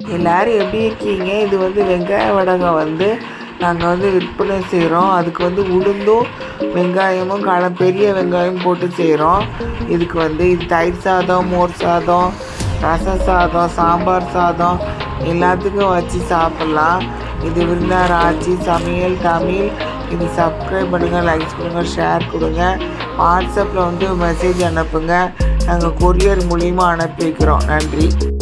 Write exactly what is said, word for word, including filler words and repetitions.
எல்லோரும் எப்படி இருக்கீங்க? இது வந்து வெங்காய வடகம் வந்து நாங்கள் வந்து விற்பனை செய்கிறோம். அதுக்கு வந்து உளுந்தும் வெங்காயமும் கால பெரிய வெங்காயம் போட்டு செய்கிறோம். இதுக்கு வந்து இது தயிர் சாதம், மோர் சாதம், ரச சாதம், சாம்பார் சாதம் எல்லாத்துக்கும் வச்சு சாப்பிட்லாம். இது விருந்தார் ஆட்சி சமையல் தமிழ். இது சப்ஸ்கிரைப் பண்ணுங்கள், லைக்ஸ் கொடுங்க, ஷேர் கொடுங்க. வாட்ஸ்அப்பில் வந்து மெசேஜ் அனுப்புங்க. நாங்கள் கொரியர் மூலிமா அனுப்பி வைக்கிறோம். நன்றி.